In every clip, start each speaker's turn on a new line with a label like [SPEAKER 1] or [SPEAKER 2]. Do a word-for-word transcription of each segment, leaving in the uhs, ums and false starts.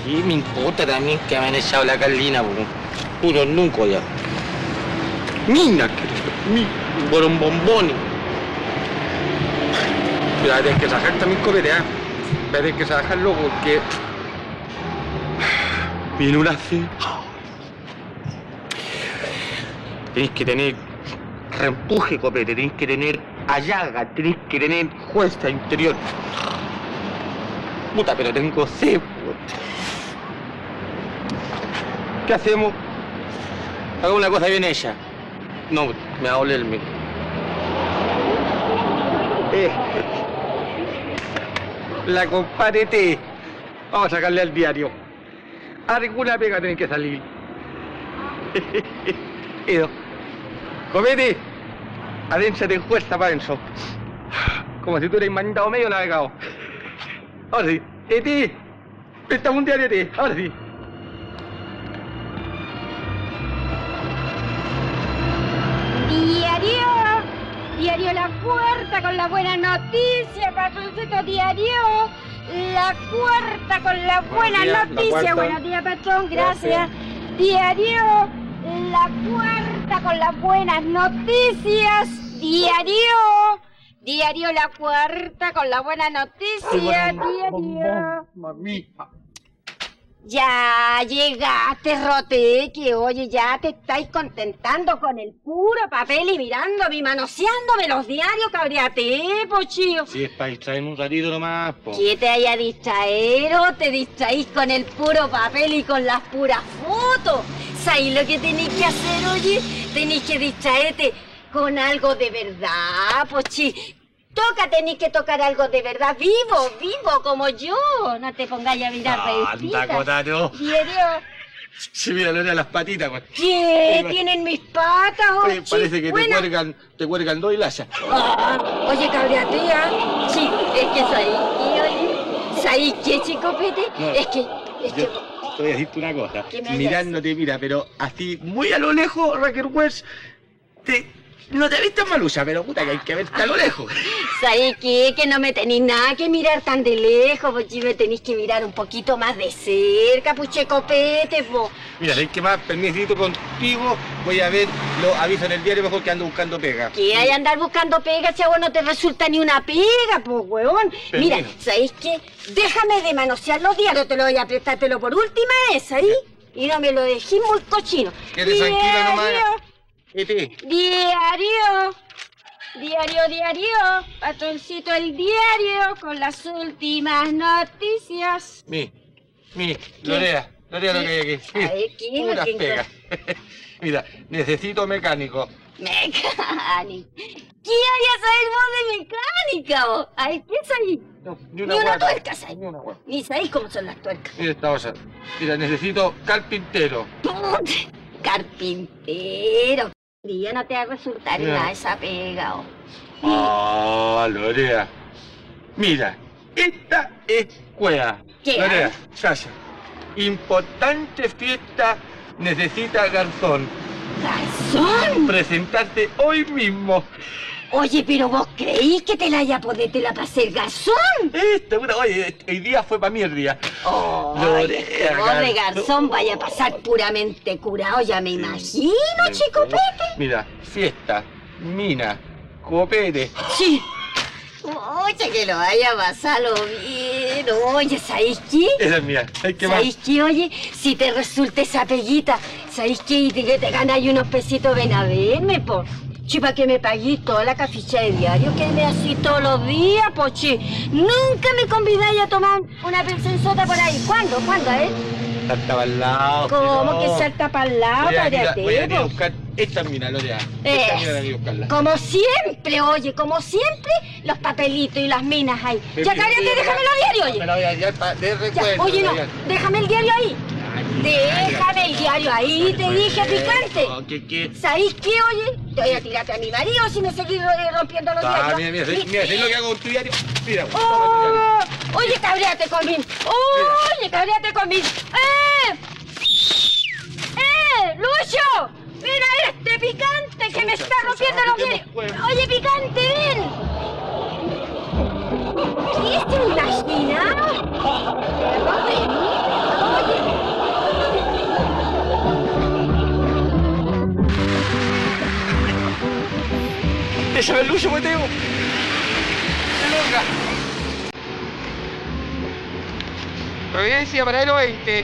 [SPEAKER 1] ¿Qué me importa también que me han echado la Carlina, po? Puro nunco ya. Mina, que mi borombomboni. Pero hay que sacar también copete, ¿eh? Pero hay que sacarlo porque viene una así. Tenéis que tener reempuje, copete, tenéis que tener allaga, tenéis que tener fuerza interior. Puta, pero tengo sed. ¿Qué hacemos? Hago una cosa bien hecha. No, me va a doler el mío. Eh. La compadre T. Vamos a sacarle al diario. Alguna pega tiene que salir. Edo. Copete. Adéntrate en fuerza para adentro. Como si tú eres mandado medio navegado. Ahora sí. Eh, T. Préstame un diario, T. Ahora sí.
[SPEAKER 2] Diario, diario La Puerta con la buena noticia, patroncito, diario La Puerta con la buena
[SPEAKER 1] días,
[SPEAKER 2] noticia.
[SPEAKER 1] la
[SPEAKER 2] Buenos días, patrón, gracias.
[SPEAKER 1] Gracias.
[SPEAKER 2] Diario La Puerta con las buenas noticias. Diario, diario La Puerta con la buena noticia. Diario.
[SPEAKER 1] Mamita.
[SPEAKER 2] Ya llegaste, Roteque. Oye, ya te estáis contentando con el puro papel y mirándome y manoseándome los diarios, cabriate, pochillo.
[SPEAKER 1] Sí, es para distraerme un ratito nomás, po.
[SPEAKER 2] ¿Qué te haya distraído? Te distraís con el puro papel y con las puras fotos. ¿Sabéis lo que tenéis que hacer, oye? Tenéis que distraerte con algo de verdad, pochi. Toca, tenéis que tocar algo de verdad, vivo, vivo, como yo. No te pongáis a mirar revistas.
[SPEAKER 1] Anda, cotato.
[SPEAKER 2] Diario.
[SPEAKER 1] Sí, mira, Lorea, las patitas, pues.
[SPEAKER 2] ¿Qué? ¿Tienen mis patas, oye?
[SPEAKER 1] Parece que
[SPEAKER 2] Buena.
[SPEAKER 1] te cuelgan, te cuelgan dos hilachas.
[SPEAKER 2] Ah, oye, cabriatea. Sí, es que sabéis qué, oye. ¿Sabéis qué, Chicopete?
[SPEAKER 1] No,
[SPEAKER 2] es que, es que...
[SPEAKER 1] Yo te voy a decirte una cosa.
[SPEAKER 2] ¿Qué me
[SPEAKER 1] Mirándote, mira, pero así, muy a lo lejos, Raquel West, te... No te viste malucha, pero puta que hay que verte a lo lejos.
[SPEAKER 2] ¿Sabes qué? Que no me tenéis nada que mirar tan de lejos, pues me tenéis que mirar un poquito más de cerca, puche copete, po.
[SPEAKER 1] Mira, ¿sabes qué más? Permisito contigo, voy a ver los avisos en el diario mejor que ando buscando pega.
[SPEAKER 2] ¿Qué hay a andar buscando pega, chavo? No te resulta ni una pega, pues, weón.
[SPEAKER 1] Permiso.
[SPEAKER 2] Mira, ¿sabéis qué? Déjame de manosear los diarios, te lo voy a prestártelo por última vez, ¿ahí? Y no me lo dejéis muy cochino.
[SPEAKER 1] Quédate tranquila nomás. Este.
[SPEAKER 2] Diario, diario, diario, patroncito el diario con las últimas noticias.
[SPEAKER 1] Mi, mi, Lorea, Lorea lo que hay aquí.
[SPEAKER 2] A ver, ¿qué es lo
[SPEAKER 1] Unas
[SPEAKER 2] que
[SPEAKER 1] pegas. Mira, necesito mecánico.
[SPEAKER 2] Mecánico. ¿Qué hay a saber vos de mecánica, vos? A ver, ¿qué sabéis?
[SPEAKER 1] No,
[SPEAKER 2] Ni
[SPEAKER 1] una
[SPEAKER 2] una
[SPEAKER 1] guata.
[SPEAKER 2] tuerca sabéis.
[SPEAKER 1] Ni una guata.
[SPEAKER 2] Ni sabéis cómo son las tuercas.
[SPEAKER 1] Mira esta cosa. Mira, necesito carpintero.
[SPEAKER 2] Carpintero. Ya no te va a resultar
[SPEAKER 1] Ya.
[SPEAKER 2] nada esa pega, oh.
[SPEAKER 1] Ah, Lorea. Mira, esta es cueva.
[SPEAKER 2] ¿Qué
[SPEAKER 1] Lorea,
[SPEAKER 2] hay?
[SPEAKER 1] calla. Importante fiesta, necesita garzón.
[SPEAKER 2] ¡Garzón!
[SPEAKER 1] Presentarte hoy mismo.
[SPEAKER 2] Oye, pero vos creís que te la haya podértela para ser garzón.
[SPEAKER 1] Esta, una, oye, hoy día fue para mí el día.
[SPEAKER 2] Oh,
[SPEAKER 1] Lorea,
[SPEAKER 2] que vos de
[SPEAKER 1] garzón.
[SPEAKER 2] garzón vaya a pasar puramente curado, ya me imagino,
[SPEAKER 1] Me
[SPEAKER 2] chico
[SPEAKER 1] enfermo.
[SPEAKER 2] Pepe.
[SPEAKER 1] Mira, fiesta, mina, copete.
[SPEAKER 2] Sí. Oye, que lo vaya a pasarlo bien. Oye, ¿sabéis qué?
[SPEAKER 1] Esa es mía. ¿Sabes qué más?
[SPEAKER 2] ¿Sabéis qué? Oye, si te resulta esa peguita, ¿sabéis qué? Y te, que te ganáis unos pesitos, ven a verme, po. Chi, para que me paguéis toda la caficha de diario que me así todos los días, po, chi. Nunca me convidáis a tomar una pensensota por ahí. ¿Cuándo? ¿Cuándo, eh?
[SPEAKER 1] Salta para el lado.
[SPEAKER 2] ¿Cómo
[SPEAKER 1] no.
[SPEAKER 2] que salta para el lado,
[SPEAKER 1] Voy a, ir a- voy a ir a
[SPEAKER 2] padre?
[SPEAKER 1] buscar esta mina, Lorea. Esta
[SPEAKER 2] Eh,
[SPEAKER 1] mina la voy a buscarla.
[SPEAKER 2] Como siempre, oye, como siempre, los papelitos y las minas ahí.
[SPEAKER 1] Me
[SPEAKER 2] Ya,
[SPEAKER 1] pido-
[SPEAKER 2] cállate,
[SPEAKER 1] me
[SPEAKER 2] déjame
[SPEAKER 1] la-
[SPEAKER 2] los diarios,
[SPEAKER 1] Me
[SPEAKER 2] oye.
[SPEAKER 1] la voy a llevar para de
[SPEAKER 2] Ya,
[SPEAKER 1] recuerdo.
[SPEAKER 2] oye, no,
[SPEAKER 1] Lorea.
[SPEAKER 2] déjame el diario ahí. Déjame el diario ahí, te dije, picante.
[SPEAKER 1] No, ¿qué, qué?
[SPEAKER 2] ¿Sabéis qué, oye? Te voy a tirarte a mi marido si me seguís eh, rompiendo los
[SPEAKER 1] Ah,
[SPEAKER 2] diarios.
[SPEAKER 1] mira, mira, ¿sabes- mira, ¿sabes lo que hago con tu diario? Mira, toma tu
[SPEAKER 2] ¡Oh!
[SPEAKER 1] diario.
[SPEAKER 2] Oye, cabréate conmigo. Oye, cabréate conmigo. ¡Eh! ¡Eh! ¡Lucho! ¡Mira este picante que me está rompiendo los diarios! ¡Oye, picante, ven! ¿Qué te imaginas? ¿De mí?
[SPEAKER 1] Déjame el lucho, Mateo. ¡Qué loca! Providencia, paradero veinte.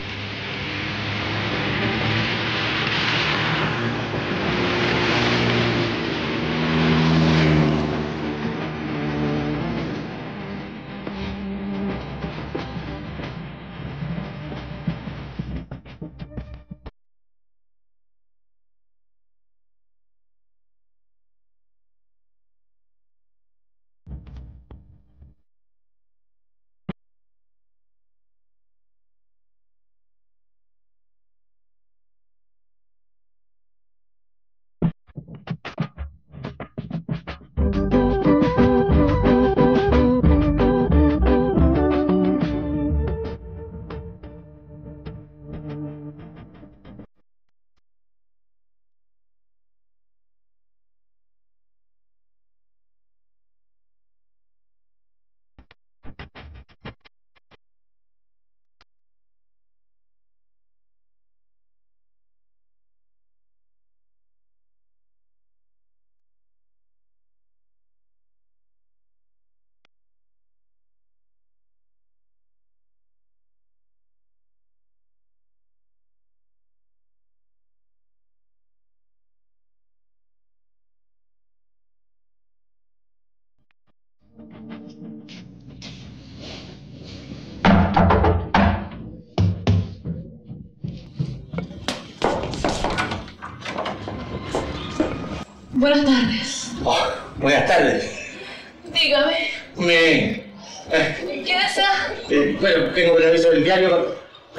[SPEAKER 3] Buenas tardes.
[SPEAKER 1] Oh, buenas tardes.
[SPEAKER 3] Dígame.
[SPEAKER 1] Me... Eh,
[SPEAKER 3] ¿Qué desea?
[SPEAKER 1] eh, bueno, tengo el aviso del diario.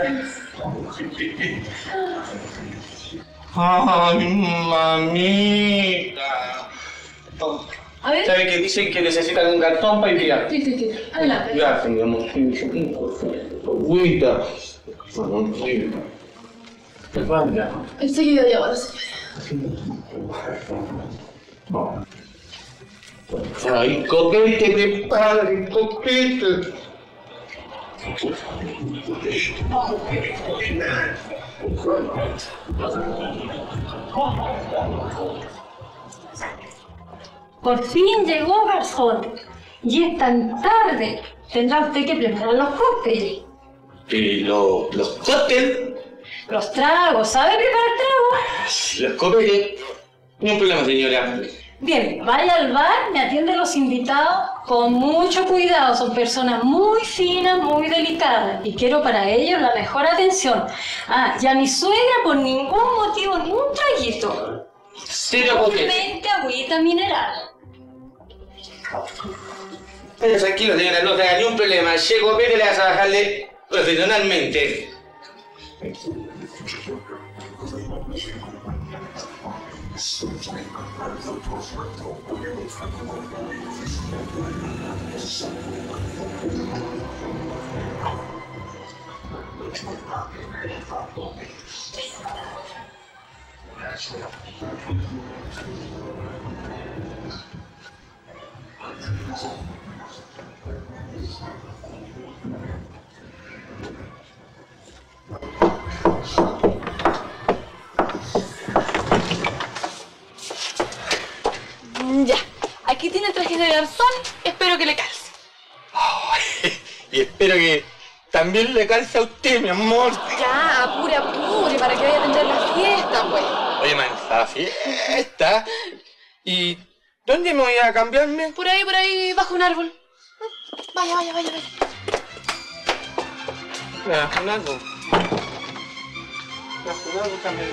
[SPEAKER 1] Ay, mamita. Oh.
[SPEAKER 3] A ver.
[SPEAKER 1] ¿Sabe que dicen que necesitan un cartón para enviar?
[SPEAKER 3] Sí, sí, sí. Adelante.
[SPEAKER 1] Gracias, mi amor. Agüita. Agüita.
[SPEAKER 3] Enseguida llevo a la señora.
[SPEAKER 1] Ay, copete de padre, copete.
[SPEAKER 3] Por fin llegó garzón. Y es tan tarde. Tendrá usted que preparar los cócteles.
[SPEAKER 1] ¿Y lo, los cócteles?
[SPEAKER 3] Los tragos. ¿Sabe preparar tragos?
[SPEAKER 1] Los copetes. No hay problema, señora.
[SPEAKER 3] Bien, vaya al bar, me atiende a los invitados con mucho cuidado. Son personas muy finas, muy delicadas. Y quiero para ellos la mejor atención. Ah, y a mi suegra por ningún motivo, ni un traguito.
[SPEAKER 1] Cero copete.
[SPEAKER 3] Solamente agüita mineral.
[SPEAKER 1] Pero tranquilo, señora, no tenga ni un problema. Llego a le vas a bajarle profesionalmente.
[SPEAKER 3] Ya, aquí tiene el traje de garzón, espero que le calce.
[SPEAKER 1] Oh, y espero que también le calce a usted, mi amor.
[SPEAKER 3] Ya, apure, apure, para que vaya a atender la fiesta, pues.
[SPEAKER 1] Oye, man, la fiesta. ¿Y dónde me voy a cambiarme?
[SPEAKER 3] Por ahí, por ahí, bajo un árbol. Vaya, vaya, vaya, vaya.
[SPEAKER 1] Bajo un árbol. Bajo un árbol también.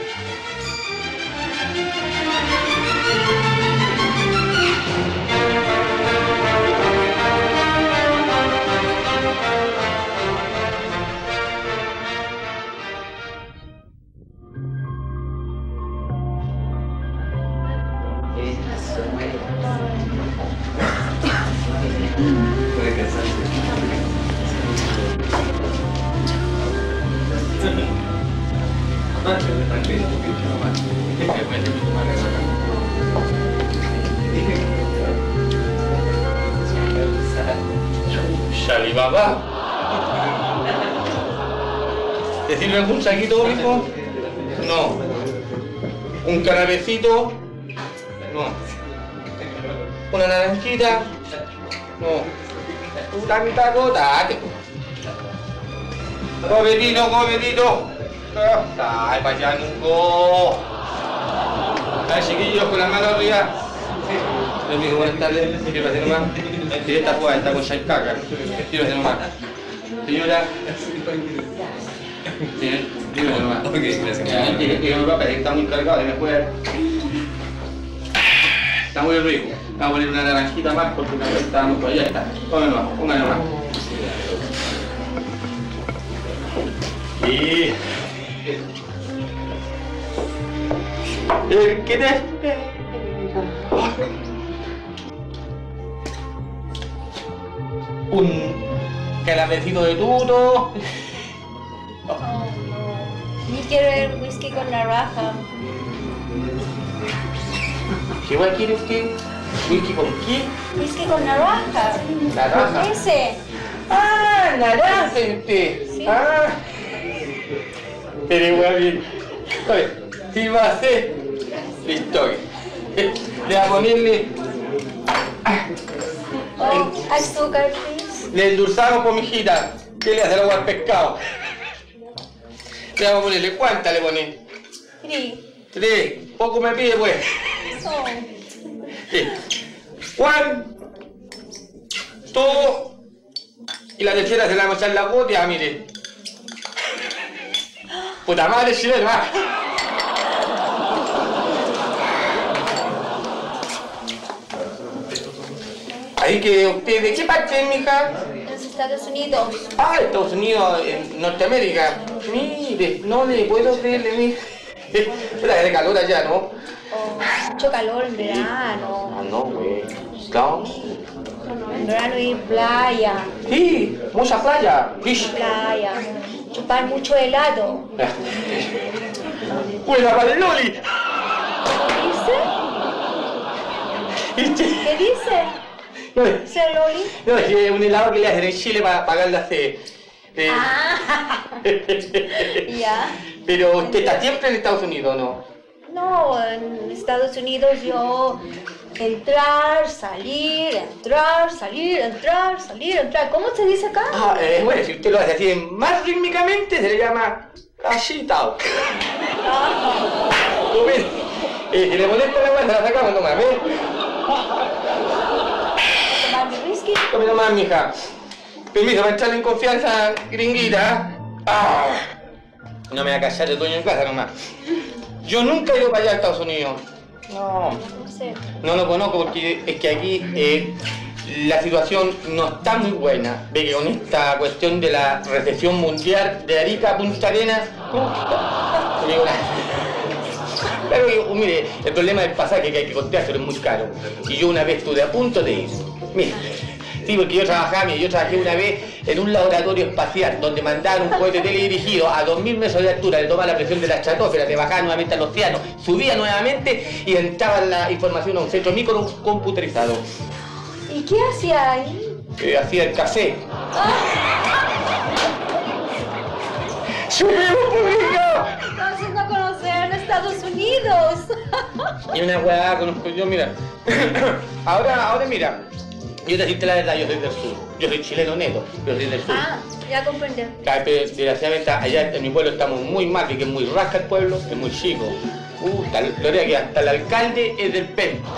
[SPEAKER 1] Shalibaba. ¿Te sirve algún saquito, hijo? No. ¿Un canapecito? No. una naranjita. No. Tanta gota. Copetito, copetito. Ay, payanuco. Ay, chiquillos, con la mano arriba. Sí. Amigo, buenas tardes. Sírvase nomás. Sí, esta jugada está con Shaikaka. Sírvase nomás. Señora. Sí, sírvase nomás. Ok, gracias. Dígame, papá, está muy cargado, de me juega. Está muy rico. Vamos a poner una naranjita más porque la está muy allá. Está. Póngalo más, póngalo más. Y... ¿Qué te espera? Un calabrecito de tuto.
[SPEAKER 2] Oh, no. Ni quiero el whisky con naranja.
[SPEAKER 1] ¿Qué igual quiere usted? ¿Whisky con qué?
[SPEAKER 2] Whisky con naranja.
[SPEAKER 1] ¿Naranja?
[SPEAKER 2] Ese.
[SPEAKER 1] ¡Ah! ¡Naranja usted!
[SPEAKER 2] Sí.
[SPEAKER 1] ¡Ah! Pero igual bien. Oye, si va a hacer listo. Le va a ponerle.
[SPEAKER 2] Oh, azúcar, please.
[SPEAKER 1] Le endulzamos con mi hijita. ¿Qué le hace el agua al pescado? Le vamos a ponerle. ¿Cuánta le pone?
[SPEAKER 2] Tres.
[SPEAKER 1] Tres. Poco me pide, pues.
[SPEAKER 2] Oh.
[SPEAKER 1] Sí. One, two, y la tercera se la vamos a echar la botella, mire. Puta madre, chileno, va. Ahí que usted, ¿de qué parte, mija?
[SPEAKER 2] Los Estados Unidos.
[SPEAKER 1] Ah, Estados Unidos, en Norteamérica. Mire, no le puedo creerle, mire. Pero de calor allá, ¿no?
[SPEAKER 2] Oh, mucho calor en verano.
[SPEAKER 1] Ah, no, güey. No.
[SPEAKER 2] En verano ir playa.
[SPEAKER 1] Sí, mucha playa. Fish.
[SPEAKER 2] Playa. Chupar mucho helado.
[SPEAKER 1] ¡Buena para el Loli!
[SPEAKER 2] ¿Qué dice? ¿Qué dice?
[SPEAKER 1] No,
[SPEAKER 2] ¿Ser Loli?
[SPEAKER 1] no, es un helado que le hacen en Chile para pagar la sed. Eh,
[SPEAKER 2] Ah. Ya.
[SPEAKER 1] Pero usted está siempre en Estados Unidos, ¿no?
[SPEAKER 2] No, en Estados Unidos yo entrar, salir, entrar, salir, entrar, salir, entrar. ¿Cómo se dice acá?
[SPEAKER 1] Ah, eh, bueno, si usted lo hace así más rítmicamente, se le llama agitado. ¿Tú ves? Eh, si le molesta la agua, se la sacamos nomás, ¿ves?
[SPEAKER 2] ¿Tomar mi whisky?
[SPEAKER 1] Tome nomás, mija. Permiso para entrarle en confianza, gringuita. Ah, no me va a callar el dueño en casa nomás. Yo nunca he ido para allá a Estados Unidos. No.
[SPEAKER 2] No sé.
[SPEAKER 1] No lo conozco porque es que aquí eh, la situación no está muy buena. Ve que con esta cuestión de la recesión mundial de Arica a Punta Arenas, ¿cómo está? No digo nada. Claro que, mire, el problema del pasaje que hay que costeárselo es muy caro. Y yo una vez estuve a punto de ir. Mire, sí, porque yo trabajaba, mire, yo trabajé una vez en un laboratorio espacial donde mandaban un cohete teledirigido a dos mil metros de altura, le tomaba la presión de la estratosfera, le bajaba nuevamente al océano, subía nuevamente y entraba la información a un centro microcomputerizado.
[SPEAKER 2] ¿Y qué hacía ahí?
[SPEAKER 1] Eh, hacía el café. ¡Subimos, público!
[SPEAKER 2] Entonces no conocer Estados Unidos.
[SPEAKER 1] Y una weá conozco yo, mira. Ahora, ahora mira. Yo te decirte la verdad, yo soy del sur. Yo soy chileno neto, pero soy del sur.
[SPEAKER 2] Ah, ya comprendí.
[SPEAKER 1] Claro, pero desgraciadamente allá en mi pueblo estamos muy mal, porque es muy rasca el pueblo, es muy chico. Uh, tal, lo que hasta el alcalde es del P E N.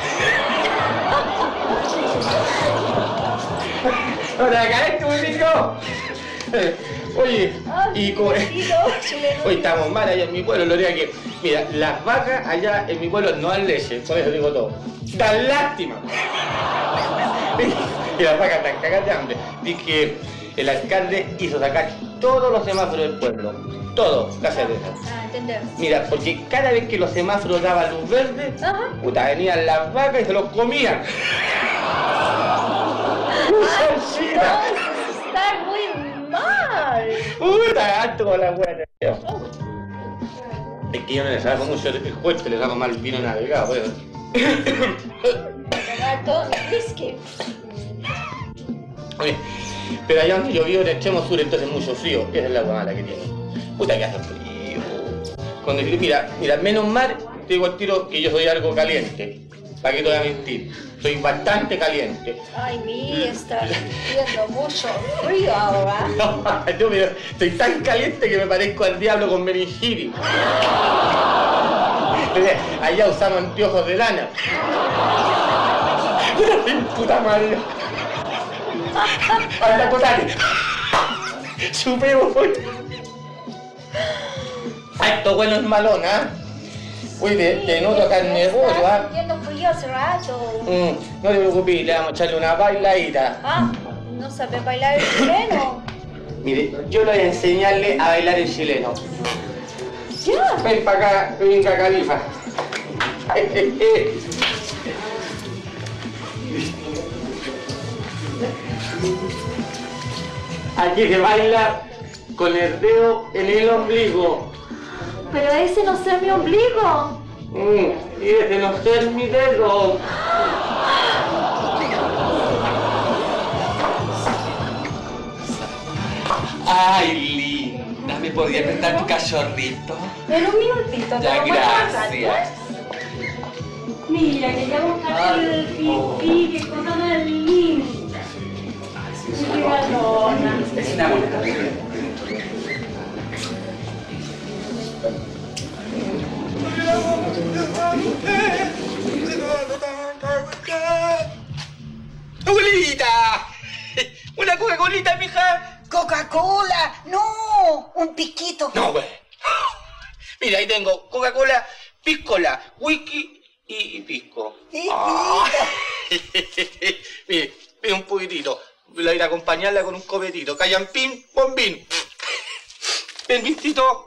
[SPEAKER 1] ¡Ahora acá esto, público! Oye, y como... Hoy estamos mal allá en mi pueblo, lo que mira, las vacas allá en mi pueblo no dan leche, con eso digo todo. Dan lástima. Y las vacas están cagadas de hambre. Dice que el alcalde hizo sacar todos los semáforos del pueblo. Todos, gracias a eso.
[SPEAKER 2] Ah, entender.
[SPEAKER 1] Mira, porque cada vez que los semáforos daban luz verde,
[SPEAKER 2] Ajá.
[SPEAKER 1] puta, venían las vacas y se los comían.
[SPEAKER 2] Está muy mal.
[SPEAKER 1] Puta, alto con la buena. Es que yo no le saco mucho el cuerpo, le saco mal el vino navegado, pues.
[SPEAKER 2] Gato, whisky.
[SPEAKER 1] Oye, pero allá donde yo vivo en el extremo sur, entonces mucho frío. Esa es la hueá mala que tiene. Puta que hace frío. Cuando mira, mira, menos mal te digo al tiro que yo soy algo caliente. ¿Para qué te voy a mentir? Estoy bastante caliente.
[SPEAKER 3] Ay, mi, está sintiendo mucho frío ahora.
[SPEAKER 1] No, yo me, estoy tan caliente que me parezco al diablo con meningitis. Allá usamos anteojos de lana. Puta madre. Anda, cotate. Supemos, pues. Esto bueno es malón, ¿ah? ¿eh? Uy, te, te noto carne de pollo, ¿ah?
[SPEAKER 3] Sintiendo frío hace rato.
[SPEAKER 1] Mm, no te preocupes, le vamos a echarle una bailadita.
[SPEAKER 3] Ah, ¿no sabes bailar el chileno?
[SPEAKER 1] Mire, yo le voy a enseñarle a bailar el chileno.
[SPEAKER 3] Ya.
[SPEAKER 1] Ven para acá, venga, Califa. Aquí se baila con el dedo en el ombligo.
[SPEAKER 3] Pero ese no es mi ombligo.
[SPEAKER 1] Mm, y ese no es mi dedo.
[SPEAKER 4] Ay, linda, ¿me podría prestar tu cachorrito?
[SPEAKER 3] En un minutito, te
[SPEAKER 4] Ya,
[SPEAKER 3] lo voy a
[SPEAKER 4] gracias.
[SPEAKER 3] Mira, que ya buscaste el pipí, qué cosa más linda. Qué galona.
[SPEAKER 4] Es una buena.
[SPEAKER 1] ¡Abuelita! ¿Una Coca-Colita, mija?
[SPEAKER 5] ¡Coca-Cola! ¡No! ¡Un piquito!
[SPEAKER 1] No, güey. Mira, ahí tengo Coca-Cola, piscola, whisky y, y pisco. Ah. Mire, pide un poquitito. Voy a ir a acompañarla con un copetito. Callampín, bombín. Ven, vincito.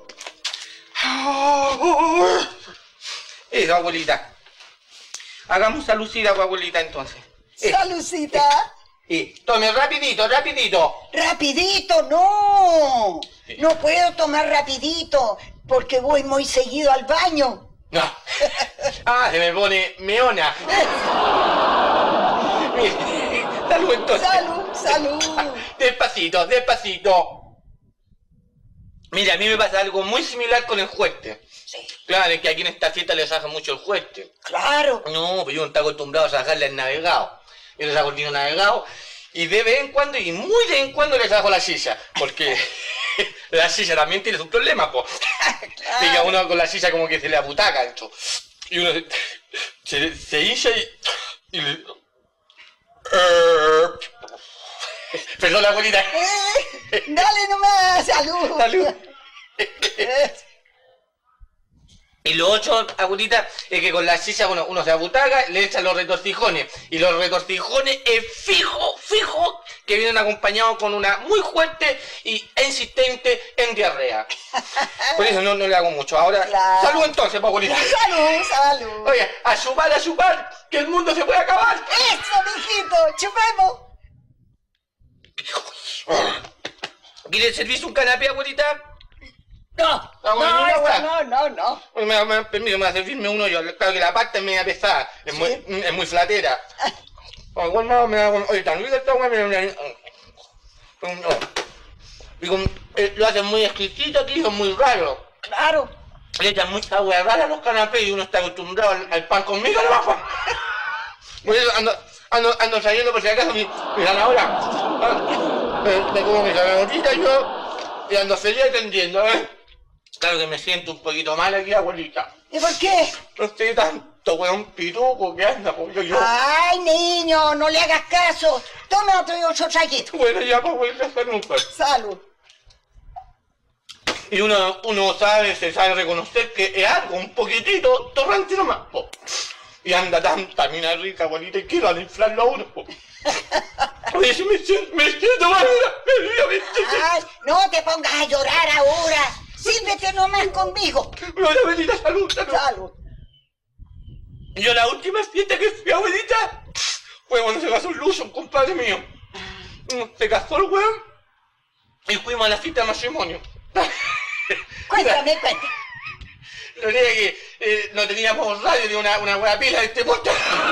[SPEAKER 1] Eso, abuelita. Hagamos salucida, abuelita, entonces. Eh,
[SPEAKER 5] ¡Salucita!
[SPEAKER 1] Y tome rapidito, rapidito.
[SPEAKER 5] ¡Rapidito! ¡No! No puedo tomar rapidito porque voy muy seguido al baño.
[SPEAKER 1] No. Ah, se me pone meona. Mire, salud entonces.
[SPEAKER 5] ¡Salud, salud!
[SPEAKER 1] Despacito, despacito. Mira, a mí me pasa algo muy similar con el jueste.
[SPEAKER 5] Sí.
[SPEAKER 1] Claro, es que aquí en esta fiesta le saca mucho el jueste.
[SPEAKER 5] ¡Claro!
[SPEAKER 1] No, pues yo no estoy acostumbrado a sacarle el navegado. Yo le saco el vino navegado y de vez en cuando, y muy de vez en cuando le saco la silla. Porque la silla también tiene sus problemas, pues.
[SPEAKER 5] Claro.
[SPEAKER 1] Y que a uno con la silla como que se le abutaca esto. Y uno se, se, se hincha y... y le... Perdón, abuelita.
[SPEAKER 5] Eh, ¡Dale nomás! ¡Salud!
[SPEAKER 1] Salud.
[SPEAKER 5] Eh,
[SPEAKER 1] Y lo otro, abuelita, es que con la silla uno, uno se abutaca, le echan los retorcijones. Y los retorcijones es fijo, fijo, que vienen acompañados con una muy fuerte y insistente en diarrea. Por eso no, no le hago mucho. Ahora,
[SPEAKER 5] Claro.
[SPEAKER 1] salud entonces, pa' abuelita.
[SPEAKER 5] ¡Salud, salud!
[SPEAKER 1] Oye, a chupar, a chupar, que el mundo se puede acabar.
[SPEAKER 5] ¡Eso, mijito! ¡Chupemos!
[SPEAKER 1] ¿Quiere servirse un canapé, abuelita?
[SPEAKER 5] No,
[SPEAKER 1] Ah, bueno,
[SPEAKER 5] no,
[SPEAKER 1] mira,
[SPEAKER 5] esto
[SPEAKER 1] weá.
[SPEAKER 5] no, no, no.
[SPEAKER 1] Pues me, me, permiso, me va a servirme uno yo. Claro que la pasta es media pesada, es, muy, es muy flatera. Oh, igual no, me da con... Oye, tan rica esta weá, me da... Y con, eh, lo hacen muy exquisito aquí, son muy raros.
[SPEAKER 5] Claro.
[SPEAKER 1] Le echan mucha hueá rara a los canapés y uno está acostumbrado al, al pan con miga debajo. Por eso ando, ando, ando saliendo por si acaso mi, mi zanahoria. Ah, me, me como mi zanahorita yo y ando feliz atendiendo, ¿eh? Claro que me siento un poquito mal aquí, abuelita.
[SPEAKER 5] ¿Y por qué?
[SPEAKER 1] No sé tanto, weón, pituco que anda, pues yo, yo.
[SPEAKER 5] Ay, niño, no le hagas caso. Toma otro, otro traguito.
[SPEAKER 1] Bueno, ya, pues, voy a hacer nunca.
[SPEAKER 5] Salud.
[SPEAKER 1] Y uno, uno sabe, se sabe reconocer que es algo, un poquitito, torrante nomás, po. Y anda tanta mina rica, abuelita, y quiero al inflarlo a uno, po. Oye, si me siento, me siento mal, me río, me siento.
[SPEAKER 5] Ay, no te pongas a llorar ahora. Sírvete nomás conmigo.
[SPEAKER 1] Bueno, abuelita, salud, salud.
[SPEAKER 5] Salud.
[SPEAKER 1] Yo la última fiesta que fui, abuelita, fue cuando se casó Lucio, un compadre mío. Se casó el weón y fuimos a la fiesta de matrimonio.
[SPEAKER 5] Cuéntame, cuéntame.
[SPEAKER 1] No tenía que, eh, no teníamos radio, tenía una, una buena pila de este puesto.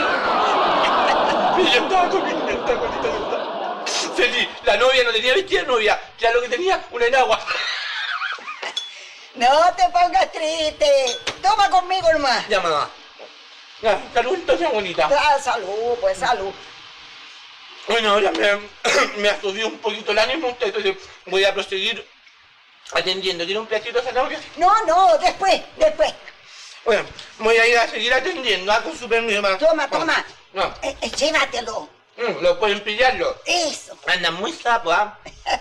[SPEAKER 1] Y yo estaba comiendo, yo estaba comiendo, yo estaba. Feliz, la novia no tenía vestida de novia, ya lo que tenía, una enagua.
[SPEAKER 5] No te pongas triste. Toma conmigo nomás.
[SPEAKER 1] Ya, mamá. Ya, salud entonces, bonita.
[SPEAKER 5] Ah, salud, pues salud.
[SPEAKER 1] Bueno, ahora me, me ha subido un poquito el ánimo, entonces voy a proseguir atendiendo. ¿Tiene un platito de zanahoria?
[SPEAKER 5] No, no, después, después.
[SPEAKER 1] Bueno, voy a ir a seguir atendiendo, ah, con su permiso, mamá.
[SPEAKER 5] Toma, toma.
[SPEAKER 1] No.
[SPEAKER 5] Eh, eh, llévatelo.
[SPEAKER 1] Mm, lo pueden pillarlo.
[SPEAKER 5] Eso.
[SPEAKER 1] Anda muy sapo, ¿ah?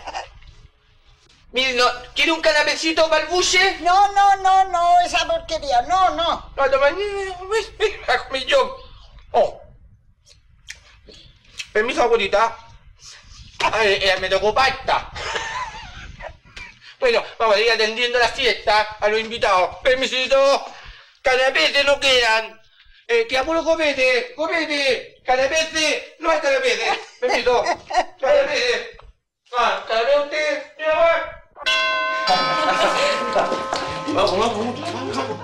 [SPEAKER 1] Mire, no, ¿quiere un canapecito para el buche?
[SPEAKER 5] No, no, no, no, esa porquería, no, no.
[SPEAKER 1] No, toma, mira, yo. Oh. Permiso, abuelita. Ay, eh, me tocó pasta. Bueno, vamos a ir atendiendo la fiesta a los invitados. Permisito. Canapetes no quedan. Eh, que apuro copete, copete. Canapete, no hay canapete. Permiso. Canapete. Ah, canapete usted. Mira, va. Vamos, vamos, vamos, vamos.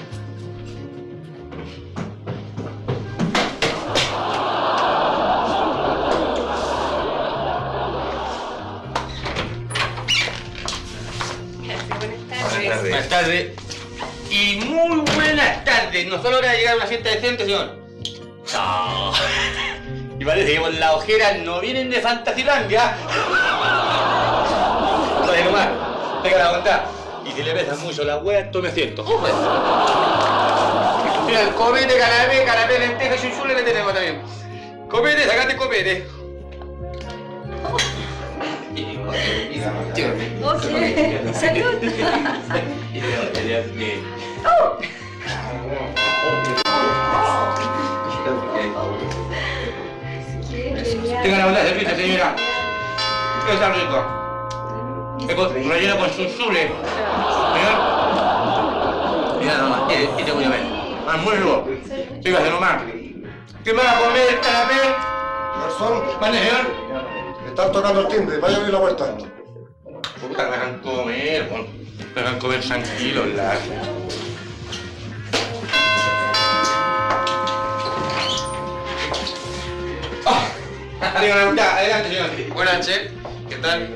[SPEAKER 1] Buenas tardes. Y muy buenas tardes. No solo hora de llegar a una fiesta decente, señor. No. Y parece que por la ojera no vienen de Fantasilandia. Oye, nomás, tenga la bondad. Y si le pesan mucho las hueas, tome asiento. Mira, el copete, canapé, canapé, lenteja, chuchule le tenemos también. Copete, sacate copete.
[SPEAKER 2] Ok, salud.
[SPEAKER 1] Tenga la bondad de servirse, señora. ¿Qué está rico? Relleno con chuchule. Señor. Mira nomás, y te voy a ver. Ah, muy rico. Fíjate nomás. ¿Qué me va a comer el canapé?
[SPEAKER 6] Garzón,
[SPEAKER 1] Vale, señor.
[SPEAKER 6] están tocando el timbre, vaya a abrir la puerta.
[SPEAKER 1] Puta, me dejan comer, bueno. Me dejan comer tranquilo, la. Oh, adelante, adelante, señor.
[SPEAKER 4] Buenas, che. ¿Qué tal?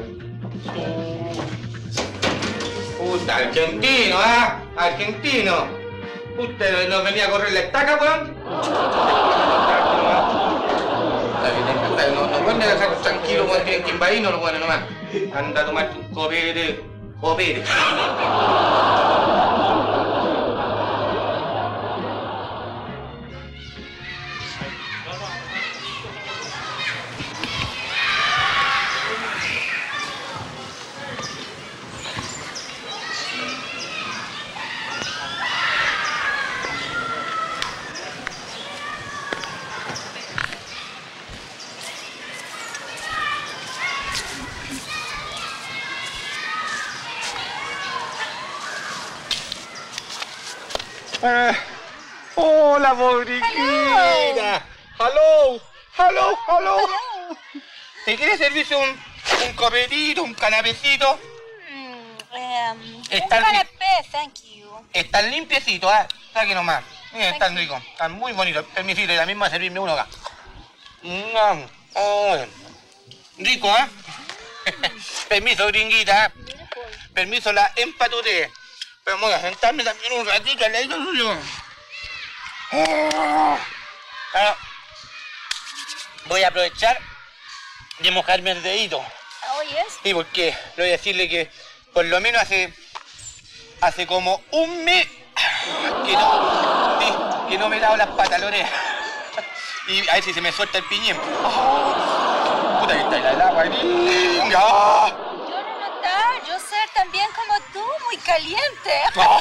[SPEAKER 1] Puta, argentino, ¿ah? ¿eh? Argentino. Puta, ¿nos venía a correr la estaca, weón? No, no pueden dejar tranquilo, weón, tienen que invadirnos los weones nomás. Anda a tomarte un copete, copete. Ah, hola, Bobriquita. Hello. Hello, hello. ¿Te quiere servirse un, un copetito, un canapecito?
[SPEAKER 7] Mm, um,
[SPEAKER 1] Están
[SPEAKER 7] un canapé, thank you.
[SPEAKER 1] Están limpiecitos, ¿eh? Saque nomás. Miren, están ricos. Están muy bonitos. Permisito, y también va a servirme uno acá. Mm, oh, rico, ¿eh? Permiso, gringuita. ¿Eh? Permiso, la empatuté. Pero voy a sentarme también un ratito al lado suyo. Oh. Ah, voy a aprovechar de mojarme el dedito.
[SPEAKER 7] Oh, yes.
[SPEAKER 1] Sí, porque le voy a decirle que por lo menos hace hace como un mes que no, sí, que no me lavo las patas, Lore. Y a ver si se me suelta el piñén. Oh, puta que está ahí la agua. ¡Oh!
[SPEAKER 7] Yo no notar, yo ser también como tú, muy caliente.
[SPEAKER 1] ¡Oh!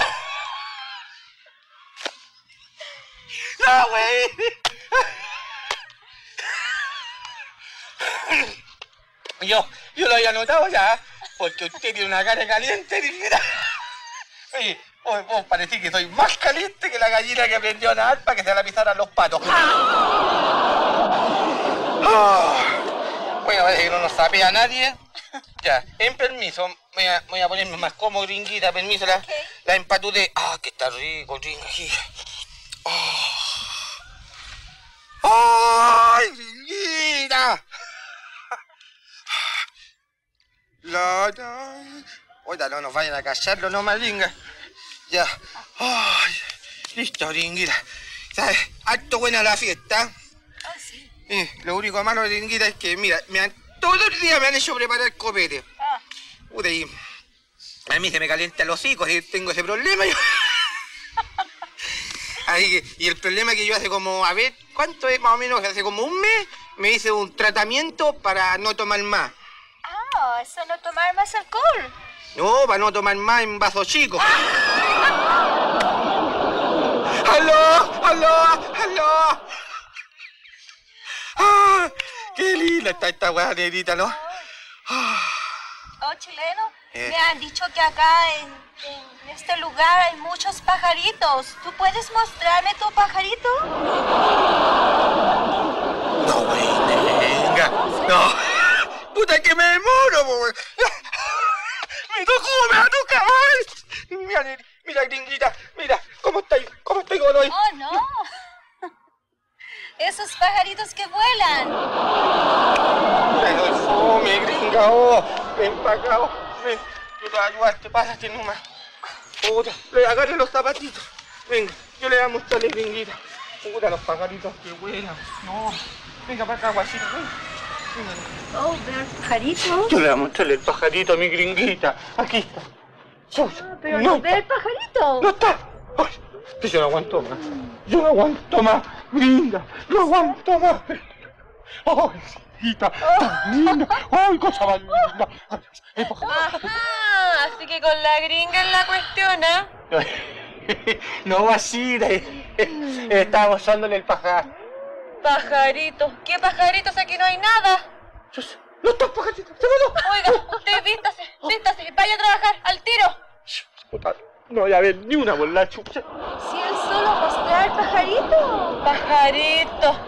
[SPEAKER 1] ¡No, güey! Yo, yo lo había notado ya, porque usted tiene una cara caliente, dijera. Oye, vos, vos parecís que soy más caliente que la gallina que aprendió a nadar para que se la pisaran los patos. Oh. Bueno, parece que no nos sapea nadie. Ya, en permiso, voy a, voy a ponerme más cómodo, gringuita, permiso, la,
[SPEAKER 7] Okay.
[SPEAKER 1] la empatuté. Ah, que está rico, gringa. Oh. ¡Ay, gringuita! La, la. Oiga, no nos vayan a callarlo, no, malinga. Ya. Ay, listo, gringuita. ¿Sabes? Harto buena la fiesta.
[SPEAKER 7] Ah, sí.
[SPEAKER 1] Eh, lo único malo, Gringuita, es que, mira, me han, todos los días me han hecho preparar copete.
[SPEAKER 7] Ah.
[SPEAKER 1] Puta, y a mí se me calientan los hocicos y tengo ese problema. Yo. Así que, y el problema es que yo hace como, a ver, ¿cuánto es más o menos? Hace como un mes me hice un tratamiento para no tomar más.
[SPEAKER 7] Ah, eso no tomar más alcohol.
[SPEAKER 1] No, para no tomar más en vasos chicos. ¡Aló! ¡Aló! ¡Aló! ¡Ah! ¡Qué linda está esta weá, negrita, ¿no? Ah.
[SPEAKER 7] Oh, chileno,
[SPEAKER 1] Eh.
[SPEAKER 7] me han dicho que acá en, en este lugar hay muchos pajaritos. ¿Tú puedes mostrarme tu pajarito?
[SPEAKER 1] No, güey, venga. No. Puta que me demoro, güey. Me tocó, me va a tocar. Mira, neri- mira, Gringuita, mira, ¿cómo estoy? ¿Cómo estoy con hoy?
[SPEAKER 7] Oh, no. Esos pajaritos que vuelan.
[SPEAKER 1] Me doy fome, gringa, oh. Ven pa' acá, oh. Ven, yo te voy a ayudar, te pásate nomás. Puta, le agarre los zapatitos. Venga, yo le voy a mostrarle, Gringuita. Puta, los pajaritos que vuelan. No, venga para acá, guachito, ven.
[SPEAKER 2] Oh, ver pajarito.
[SPEAKER 1] Yo le voy a mostrarle el pajarito a mi Gringuita. Aquí está.
[SPEAKER 2] Ah, pero no ve el pajarito.
[SPEAKER 1] ¡No está! Ay, que yo no aguanto más. Yo no aguanto más, Gringa. No aguanto más. ¡Ay, Gringuita! ¡Tan linda! ¡Ay, cosa más linda! Ay, el pajarito.
[SPEAKER 7] Ajá, así que con la gringa en la cuestión, ¿eh?
[SPEAKER 1] No, así. Estábamos dándole el pajar.
[SPEAKER 7] Pajaritos. ¿Qué pajaritos? Aquí no hay nada.
[SPEAKER 1] ¡No está el pajarito! ¡Se voló!
[SPEAKER 7] Oiga, usted vístase, vístase, vaya a trabajar, al tiro.
[SPEAKER 1] Puta, no voy a ver ni una por la chucha.
[SPEAKER 7] Si él solo mostrar el pajarito. Pajarito.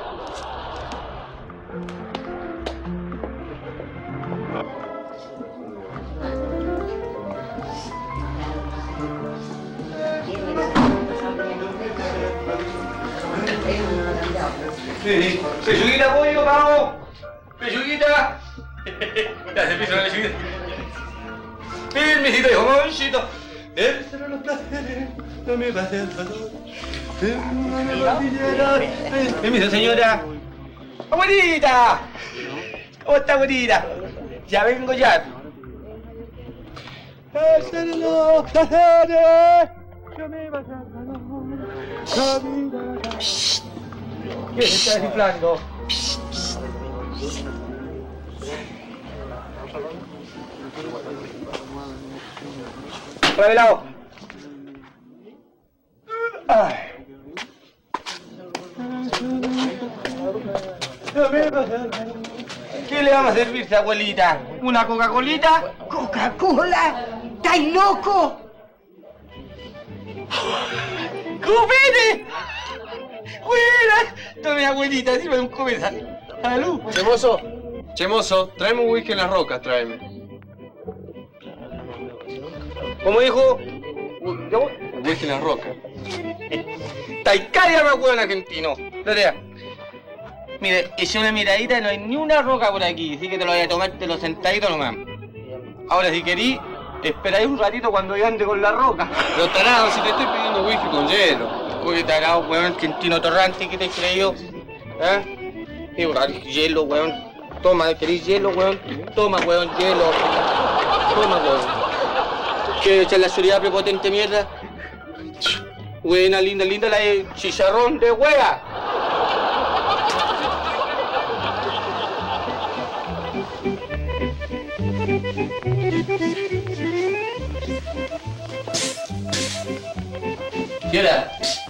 [SPEAKER 1] Sí, pechuguita, pollo, vamos. Pechuguita. Ya se piso la pechuguita. Permisito, hijo, moncito. Él será los placeres, no me va a hacer favor. Permiso, señora. ¡Abuelita! ¿Cómo está, abuelita? Ya vengo ya. Él será los placeres, no me va a hacer favor. ¿Qué se está descifrando? Revelado. Ay. ¿Qué le vamos a servirse, abuelita? ¿Una Coca-Colita?
[SPEAKER 5] ¿Coca-Cola? ¿Estáis loco?
[SPEAKER 1] ¡Copete! ¡Buena! Tome, abuelita, sirve un copete. ¡Salud!
[SPEAKER 8] Chemoso, Chemoso, tráeme un whisky en las rocas, tráeme.
[SPEAKER 1] ¿Cómo dijo?
[SPEAKER 8] Un whisky en las rocas.
[SPEAKER 1] Taicaya, me acuerdo en argentino. Lorea. Mire, eché una miradita y no hay ni una roca por aquí, así que te lo voy a tomar, te lo sentadito nomás. Ahora, si querís, esperáis un ratito cuando yo ande con la roca.
[SPEAKER 8] Pero tarado, si te estoy pidiendo whisky con hielo.
[SPEAKER 1] Oye, tarado, weón, argentino torrante, ¿qué te has creído? ¿Eh? Y un hielo, weón. Toma, ¿queréis hielo, weón? Toma, weón, hielo. Toma, weón. ¿Quieres echar la seguridad prepotente mierda? Buena, linda, linda la de chicharrón de hueá. Señora,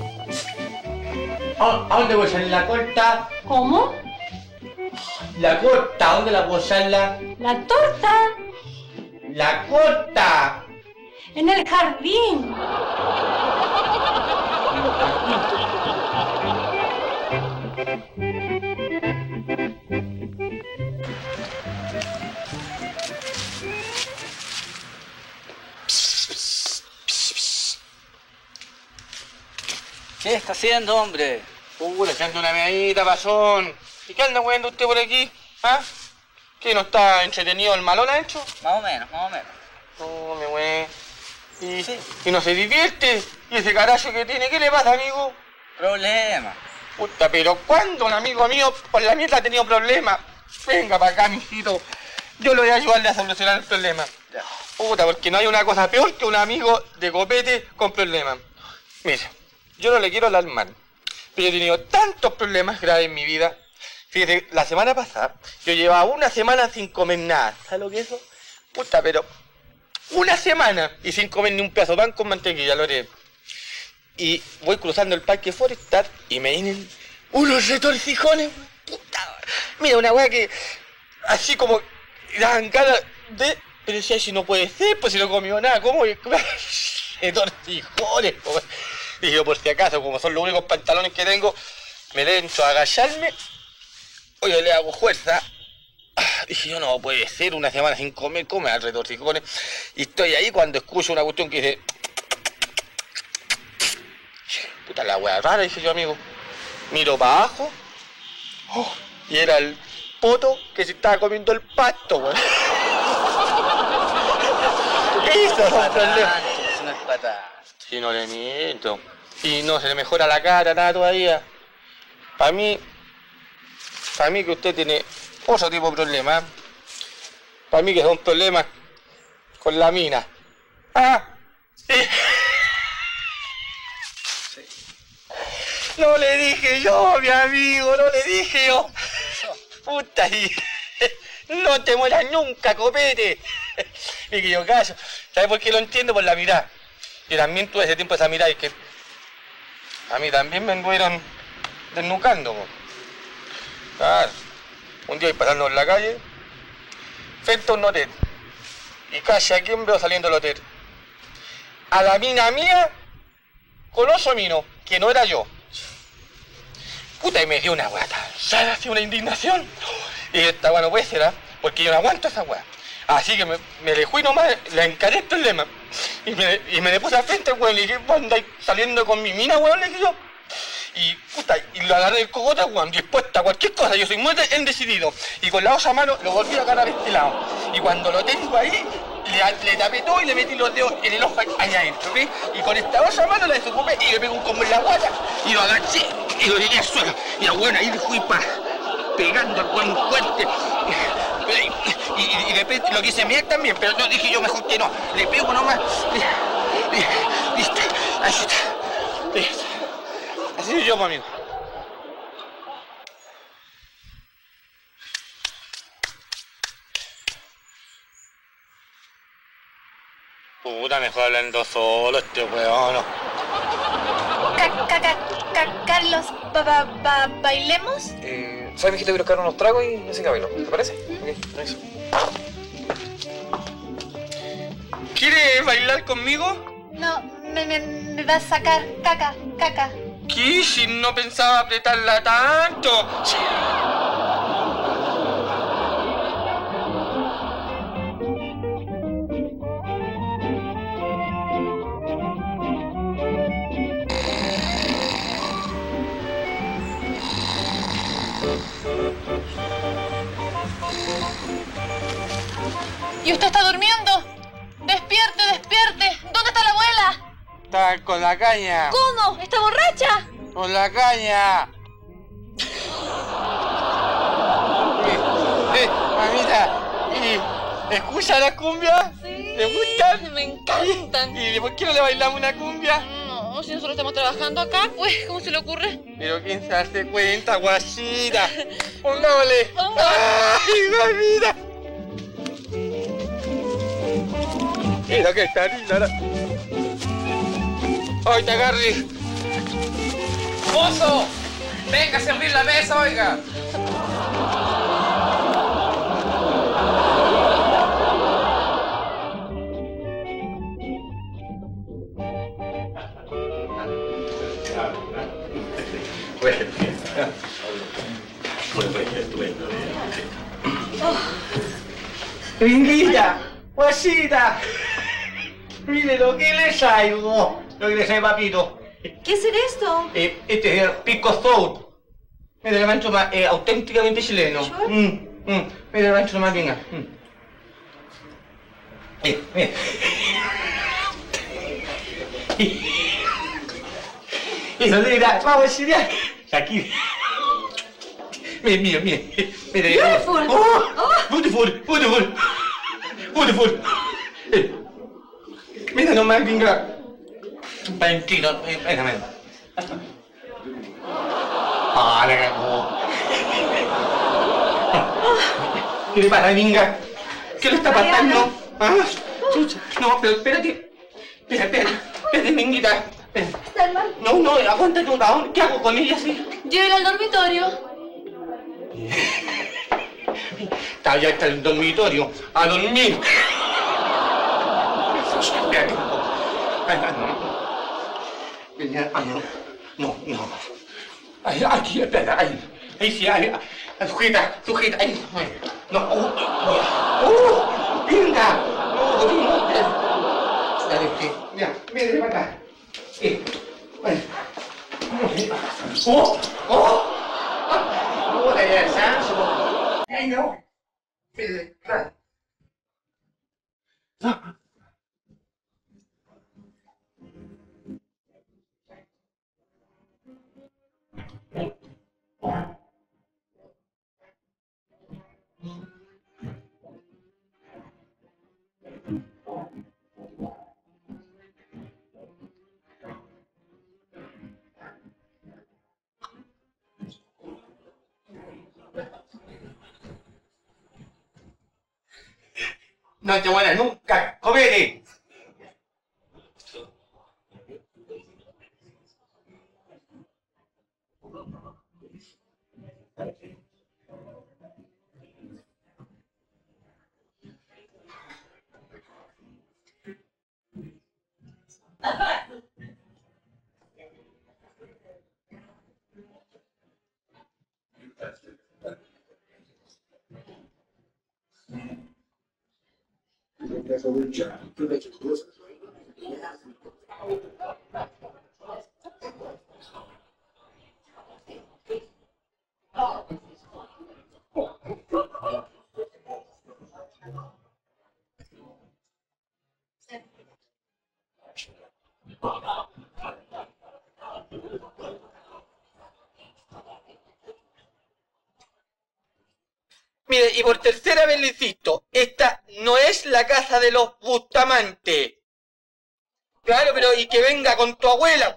[SPEAKER 1] ¿a a dónde voy a echar la corta?
[SPEAKER 3] ¿Cómo?
[SPEAKER 1] La corta, ¿a dónde la puedo echarla?
[SPEAKER 3] La torta.
[SPEAKER 1] La corta.
[SPEAKER 3] En el jardín.
[SPEAKER 9] ¿Qué está haciendo, hombre?
[SPEAKER 1] Uh, le echando una medallita, pasón. ¿Y qué anda weando usted por aquí? ¿Ah? ¿Qué, no está entretenido el malón adentro?
[SPEAKER 9] Más o menos, más o menos.
[SPEAKER 1] No, me wey. ¿Y,
[SPEAKER 9] Sí.
[SPEAKER 1] ¿Y no se divierte? ¿Y ese carajo que tiene? ¿Qué le pasa, amigo?
[SPEAKER 9] Problema.
[SPEAKER 1] Puta, pero ¿cuándo un amigo mío por la mierda ha tenido problemas? Venga para acá, mijito. Yo lo voy a ayudarle a solucionar el problema. Puta, porque no hay una cosa peor que un amigo de copete con problemas. Mire, yo no le quiero alarmar, pero he tenido tantos problemas graves en mi vida. Fíjate, la semana pasada yo llevaba una semana sin comer nada. ¿Sabes lo que es eso? Puta, pero una semana y sin comer ni un pedazo de pan con mantequilla, lo haré. Y voy cruzando el parque forestal y me vienen unos retorcijones. Puta, mira, una weá que así como dan ganas de... Pero decía, si no puede ser, pues si no comió nada, ¿cómo? Retorcijones, pues. Dije yo, por si acaso, como son los únicos pantalones que tengo, me le entro a agacharme. Oye, le hago fuerza. Dije yo, no puede ser, una semana sin comer, come al retorcijones. Y estoy ahí cuando escucho una cuestión que dice... Puta la wea rara, dije yo, amigo. Miro para abajo. Oh, y era el poto que se estaba comiendo el pasto, weón. Eso son problemas.
[SPEAKER 9] Eso no es patán.
[SPEAKER 1] Si no le miento. Y no se le mejora la cara, nada todavía. Para mí, para mí que usted tiene otro tipo de problemas. Para mí que son problemas con la mina. Ah, sí. No le dije yo, mi amigo, no le dije yo. Puta, y no te mueras nunca, copete. Y que yo callo. ¿Sabes por qué lo entiendo? Por la mirada. Yo también tuve ese tiempo esa mirada y que a mí también me anduvieron desnucando. Po. Claro. Un día pasando en la calle, frente a un hotel. Y casi a quién veo saliendo del hotel. A la mina mía con oso mino, que no era yo. Puta, y me dio una weá tan rara, así una indignación. Y esta weá no puede ser, ¿ah? ¿eh? Porque yo no aguanto esa weá. Así que me, me le fui nomás, le encaré el problema. Y me, y me le puse al frente, weón, y dije, ¿vos andáis saliendo con mi mina, weón? Le dije yo. Y, puta, y lo agarré el cogote, weón, dispuesta a cualquier cosa. Yo soy muy decidido. Y con la otra mano lo volví a agarrar a este lado. Y cuando lo tengo ahí, le, le tapé todo y le metí los dedos en el ojo allá adentro, ¿ves? Y con esta otra mano la desocupé y le pegué un combo en la guata y lo agaché y lo tiré al suelo. Y la weón ahí le fui pa, pegando al weón fuerte. Y, y, y de repente lo quise mirar también, pero no, dije yo mejor que no. Le pego nomás. Listo. Ahí está. Listo. Así soy yo, amigo. Puta, mejor hablando solo este weón.
[SPEAKER 7] Ca- ca- ca- ca- Carlos, ba- ba- ba- ¿bailemos?
[SPEAKER 10] Eh, ¿sabes, mijito? Quiero buscar unos tragos y así que bailo. ¿Te parece? Ok, eso.
[SPEAKER 1] ¿Quieres bailar conmigo?
[SPEAKER 7] No, me, me, me va a sacar caca, caca.
[SPEAKER 1] ¿Qué? Si no pensaba apretarla tanto. Sí.
[SPEAKER 7] ¿Y usted está durmiendo? ¡Despierte, despierte! ¿Dónde está la abuela?
[SPEAKER 1] Está con la caña.
[SPEAKER 7] ¿Cómo? ¿Está borracha?
[SPEAKER 1] Con la caña. eh, eh, mamita, ¿y escucha la cumbia?
[SPEAKER 7] Sí.
[SPEAKER 1] ¿Te gustan?
[SPEAKER 7] Me encantan.
[SPEAKER 1] ¿Y por qué no le bailamos una cumbia?
[SPEAKER 7] No, si nosotros estamos trabajando acá, pues, ¿cómo se le ocurre?
[SPEAKER 1] Pero quién se hace cuenta, guachita. Pongámosle.
[SPEAKER 7] Ponga.
[SPEAKER 1] ¡Ay, mamita! Mira que está linda. ¡Ay, te agarré!
[SPEAKER 10] ¡Mozo! ¡Venga a servir la mesa, oiga!
[SPEAKER 1] ¡Ringuilla! ¡Guachita! Mire lo que le traigo. Lo que le traigo, papito.
[SPEAKER 7] ¿Qué será esto?
[SPEAKER 1] Eh, este es el pisco sour. Mira, el mancho más eh, auténticamente chileno. Mm, mm. Mira, el mancho más venga. Mm. Eh, mira. Y, Eso, mira, vamos a chillar. Aquí. Mira, mira, mira. Mira.
[SPEAKER 2] Beautiful.
[SPEAKER 1] Oh, beautiful, beautiful. Beautiful. Eh, mira nomás, venga. Valentino, venga, venga. Ah, la cagó. ¿Qué le pasa, venga? ¿Qué le está pasando? ¿Ah? Chucha. No, pero espérate. Espera, espérate. Espérate, minguita.
[SPEAKER 2] ¿Está mal?
[SPEAKER 1] No, no, aguanta tú. ¿Qué hago con ella así?
[SPEAKER 3] Llévela al dormitorio.
[SPEAKER 1] Está, ya está el dormitorio. A dormir. Espérate un poco. Ay, ay, no. Venga, ay, no. No, no. Ay, aquí, espera, ahí. Ahí sí, ahí. Sujeta, sujeta, ahí. No, uh, uh, venga. No, no, dale, sí. Mira, mira, para acá. Eh, bueno. Oh, oh. Oh, la idea de Sancho. Ay, no. Mire, dale. No. No te mueras nunca, comete. Mire, y por tercera vez le insisto, esta no es la casa de los Bustamante. Claro, pero y que venga con tu abuela.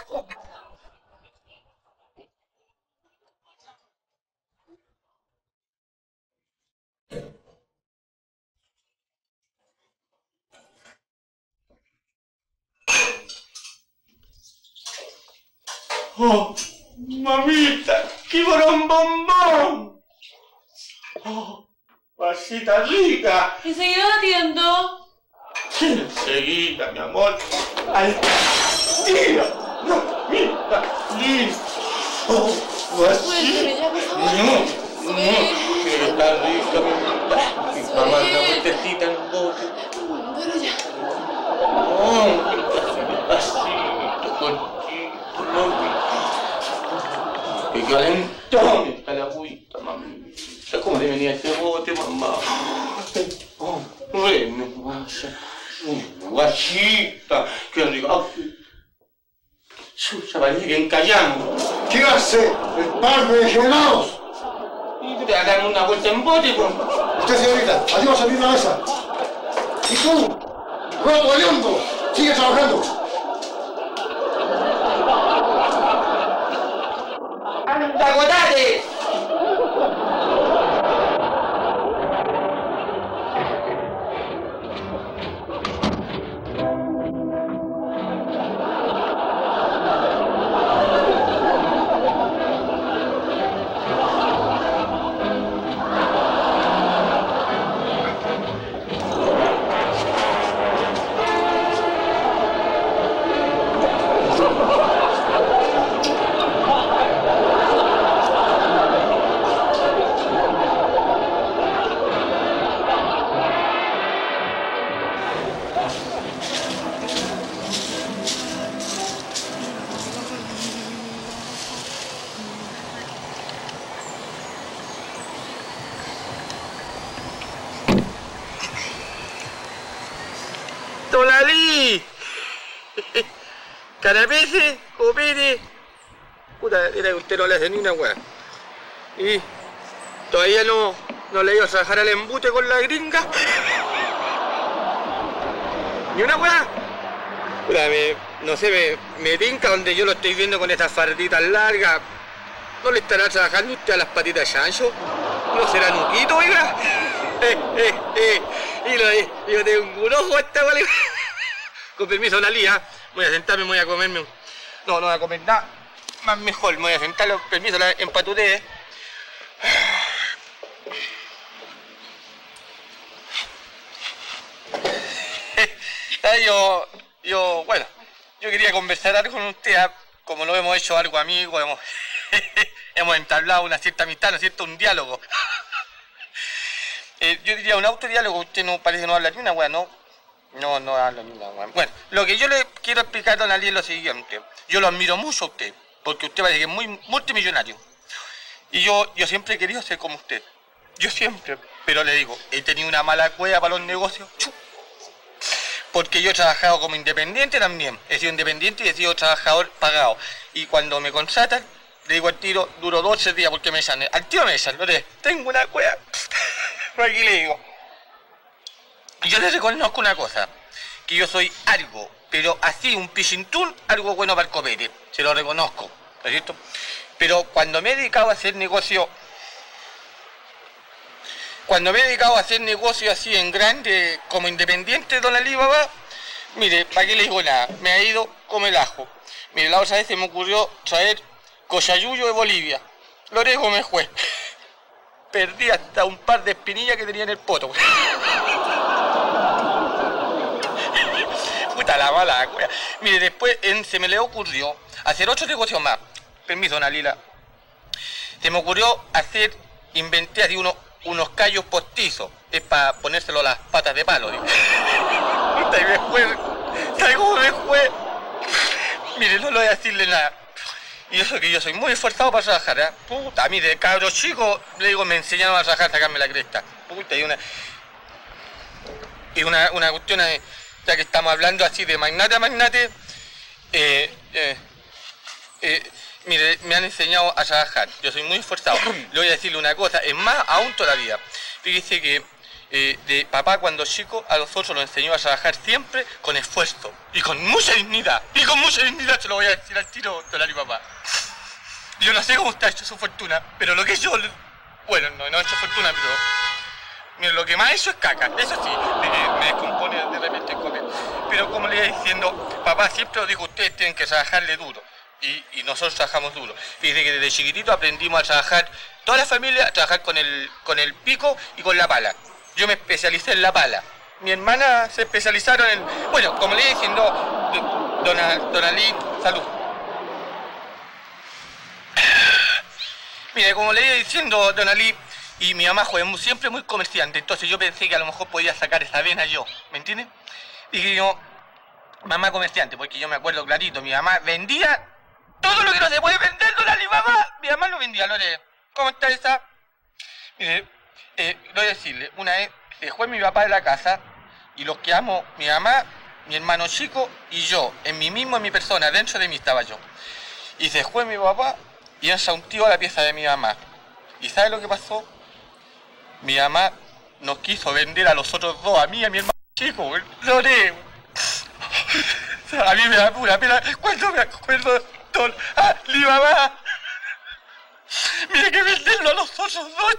[SPEAKER 1] Oh, mamita, qué borón bombón. Oh, pasita rica.
[SPEAKER 3] Enseguida atiendo.
[SPEAKER 1] Enseguida, mi amor. Ay, mira, no, mira, mira. Oh,
[SPEAKER 3] Suélteme ya, por favor.
[SPEAKER 1] No, no, que está rica, mi mamá. Mi mamá, una vueltecita en un bote.
[SPEAKER 3] Pero ya.
[SPEAKER 1] Oh, así, cortito, no. ¡Qué calentón está la agüita, mami! ¿Sabes cómo le venía este bote, mamá? ¡Oh, bueno, guaya! ¡Guachita! ¡Qué rico! ¡Chucha, parece que encallamos!
[SPEAKER 6] ¿Qué hace el par de degenerados?
[SPEAKER 1] ¿Y te vas a dar una vuelta en bote, pues?
[SPEAKER 6] Usted, señorita, ayúdame a salir de la mesa. ¿Y tú? ¡Roto Leondo! ¡Sigue trabajando!
[SPEAKER 1] ¡Anda, agotate! ¡Tolalí! Carapese, copete, Puta, era que usted no le hace ni una weá. Y todavía no, no le iba a trabajar al embute con la gringa. Ni una weá. Puta, me, no sé, me, me tinca donde yo lo estoy viendo con estas farditas largas. ¿No le estará trabajando usted a las patitas de chancho? ¿No será nuquito, oiga? Eh, eh, eh. Y lo de, yo tengo un ojo a esta, ¿vale? Con permiso, Nalía, voy a sentarme, voy a comerme un... No, no voy a comer nada más mejor, me voy a sentar, permiso, la empatuté. Yo, yo, bueno, yo quería conversar algo con usted, como lo hemos hecho algo amigo, hemos, hemos entablado una cierta amistad, ¿no es cierto? Un diálogo. Eh, yo diría un autodiálogo, usted no parece no hablar ni una weá, ¿no? No, no habla ni una weá. Bueno, lo que yo le quiero explicar, don Ali, es lo siguiente. Yo lo admiro mucho a usted, porque usted parece que es muy multimillonario. Y yo, yo siempre he querido ser como usted. Yo siempre, pero le digo, he tenido una mala cueva para los negocios. ¡Chu! Porque yo he trabajado como independiente también. He sido independiente y he sido trabajador pagado. Y cuando me contratan, le digo al tiro, duro doce días porque me echan. Al tiro me echan, ¿no? Tengo una cueva. Aquí le digo. Yo le reconozco una cosa, que yo soy algo, pero así un pichintún, algo bueno para el copete. Se lo reconozco, ¿no es cierto? Pero cuando me he dedicado a hacer negocio, cuando me he dedicado a hacer negocio así en grande, como independiente, don Alibaba, mire, ¿para qué le digo nada? Me ha ido como el ajo. Mire, la otra vez se me ocurrió traer cochayuyo de Bolivia. Lorejo me fue. Perdí hasta un par de espinillas que tenía en el poto. Puta la mala, cuya. Mire, después en, se me le ocurrió hacer ocho negocios más. Permiso, don Alila. Se me ocurrió hacer, inventé así unos, unos callos postizos. Es para ponérselo a las patas de palo, digo. Puta, y me fue. ¿Sabe cómo me fue? Mire, no le voy a decirle nada. Y eso que yo soy muy esforzado para trabajar, ¿eh? Puta, a mí de cabro chico, le digo, me enseñaron a trabajar, a sacarme la cresta. Puta, y una... Y una, una cuestión, de, ya que estamos hablando así de magnate a magnate, eh, eh, eh, mire, me han enseñado a trabajar. Yo soy muy esforzado. Le voy a decirle una cosa, es más, aún todavía. Fíjese que eh, de papá cuando chico a nosotros nos enseñó a trabajar siempre con esfuerzo y con mucha dignidad. Y con mucha dignidad se lo voy a decir al tiro, don Ali, papá. Yo no sé cómo está hecho su fortuna, pero lo que yo... Bueno, no, no he hecho fortuna, pero... Mira, lo que más he hecho es caca, eso sí, me, me descompone de repente comer. Pero como le iba diciendo, papá siempre os dijo, ustedes tienen que trabajarle duro. Y, y nosotros trabajamos duro. Fíjense que desde chiquitito aprendimos a trabajar, toda la familia, a trabajar con el, con el pico y con la pala. Yo me especialicé en la pala. Mi hermana se especializaron en... Bueno, como le iba diciendo, don, don Ali, salud. Mire, como le iba diciendo, don Ali, y mi mamá fue siempre muy comerciante, entonces yo pensé que a lo mejor podía sacar esa vena yo, ¿me entiendes? Y yo, mamá comerciante, porque yo me acuerdo clarito, mi mamá vendía todo lo que no se puede vender, don Ali, mamá. Mi mamá lo vendía, Lore. ¿Cómo está esa? Mire, eh, voy a decirle, una vez se fue mi papá de la casa y los que amo, mi mamá, mi hermano chico y yo, en mí mismo, en mi persona, dentro de mí estaba yo. Y se fue mi papá y entra un tío a la pieza de mi mamá. ¿Y sabe lo que pasó? Mi mamá nos quiso vender a los otros dos, a mí y a mi hermano chico, güey. Lore. A mí me da pura pena cuando me acuerdo, don Ali, mamá. Mire que venderlo a los otros dos.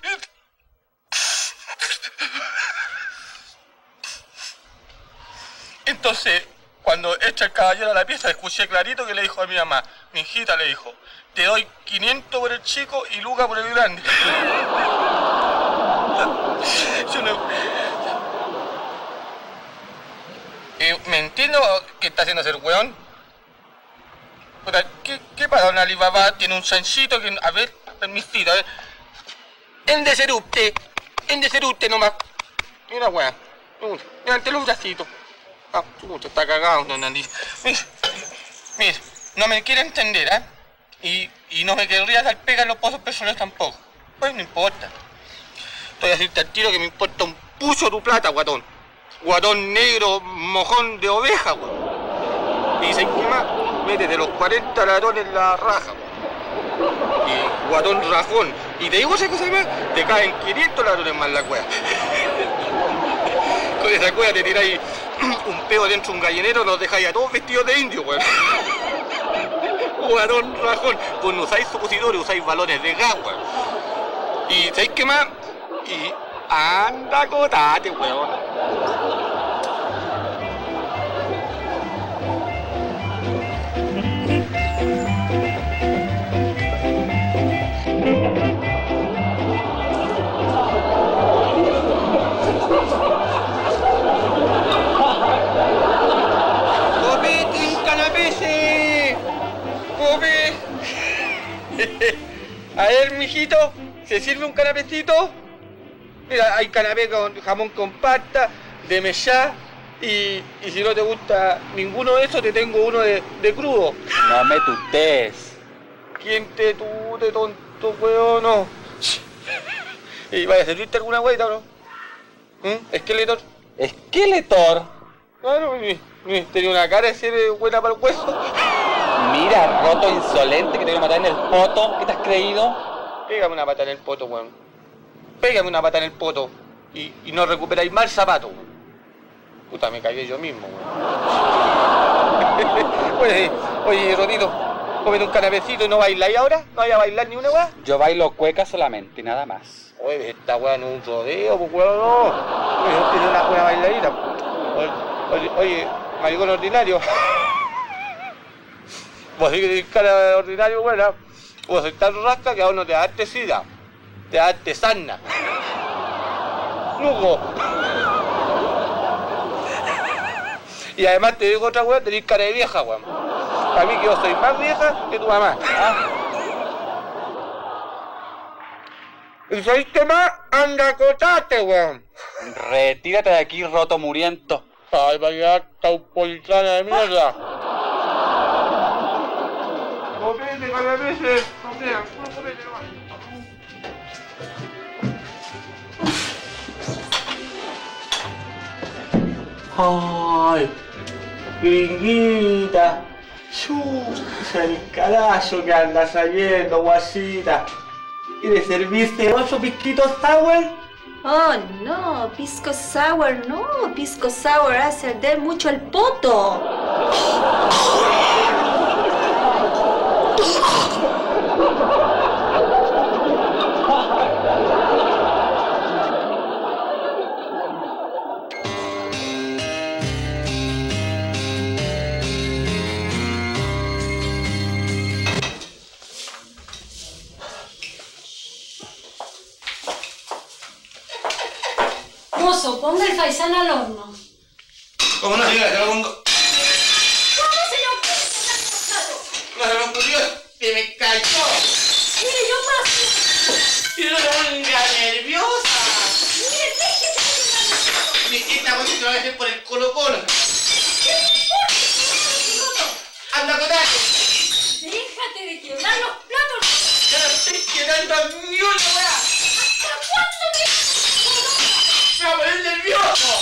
[SPEAKER 1] Entonces, cuando echa el caballero a la pieza, escuché clarito que le dijo a mi mamá, mi hijita le dijo, te doy quinientos por el chico y lucas por el grande. Yo no... eh, ¿Me entiendo que está haciendo ser weón? ¿Qué, qué pasa, don Ali, papá? Tiene un chanchito que... A ver, permisito, a ver. En deserupte, en deserupte nomás. Mira, weón. Levante los bracitos. Ah, puto, está cagado, don Ali. Mira, mira, no me quiere entender, ¿eh? Y, y no me querría dar pega en los pozos personales tampoco. Pues no importa. Estoy a decirte al tiro que me importa un pucho tu plata, guatón. Guatón negro, mojón de oveja, weón. Y dice, ¿qué más? Métete los cuarenta ladrones en la raja, weón. Y guatón rajón. Y te digo esa cosa más, te caen quinientos ladrones más la cueva. Con esa cueva te tiráis un peo dentro de un gallinero, nos dejáis a todos vestidos de indio, weón. Guatón rajón. Pues no usáis supositores, usáis balones de gas, weón. Y ¿sabéis qué más? Y anda, cotate, weón. A ver, mijito, ¿se sirve un canapecito? Mira, hay canapé con jamón con pasta, de mechá, y, y si no te gusta ninguno de esos, te tengo uno de, de crudo.
[SPEAKER 9] No me tutees.
[SPEAKER 1] ¿Quién te tute, tonto, weón? No. ¿Y vaya a servirte alguna hueita o no? ¿Mm? ¿Esqueletor?
[SPEAKER 9] ¿Esqueletor?
[SPEAKER 1] Claro, mi, mi, tenía una cara de ser buena para el hueso.
[SPEAKER 9] Mira, roto insolente, que te voy a matar en el poto. ¿Qué te has creído?
[SPEAKER 1] Pégame una pata en el poto, weón. Pégame una pata en el poto. Y, y no recuperáis más el zapato, weón. Puta, me cagué yo mismo, weón. Oye, oye, Rotito, cómete un canapecito y no bailáis ahora. ¿No vais a bailar ni una weá?
[SPEAKER 9] Yo bailo cueca solamente, nada más.
[SPEAKER 1] Oye, esta weá no es un rodeo, pues weón, no. Oye, es una buena bailarina. Oye, oye, oye, maricón ordinario. Vos sí que tenés cara de ordinario, buena. Vos sois tan rasca que a uno te da sida. Te da sana. Lugo. Y además te digo otra weá, tenés cara de vieja, weón. Para mí que yo soy más vieja que tu mamá. ¿Ah? ¿Y sabéis qué más? Anda, acotate, weón.
[SPEAKER 9] Retírate de aquí, roto muriento.
[SPEAKER 1] Ay, vaya taupolitana de mierda. Copete, calaveces, copete, puro copete nomás. Ay, gringuita. Chucha, el carajo que anda saliendo, guasita. ¿Quieres servirse ocho pisquitos sour?
[SPEAKER 7] Oh, no, pisco sour, no. Pisco sour hace arder mucho el poto.
[SPEAKER 3] Mozo, ponga el faisán al horno.
[SPEAKER 1] ¿Cómo no, señora? Se lo pongo.
[SPEAKER 3] ¿Cómo se lo
[SPEAKER 1] No se me ocurrió, se me cayó.
[SPEAKER 3] Mire, yo paso.
[SPEAKER 1] Y no se ponga nerviosa.
[SPEAKER 3] Mire, déjese.
[SPEAKER 1] Esta cosa se va a hacer por el colo-colo.
[SPEAKER 3] ¿Qué me importa?
[SPEAKER 1] Anda, cotate.
[SPEAKER 3] Déjate de quebrar los platos.
[SPEAKER 1] Ya no estoy quedando ni una weá.
[SPEAKER 3] ¿Hasta cuándo me...
[SPEAKER 1] ¡Me va a poner nervioso!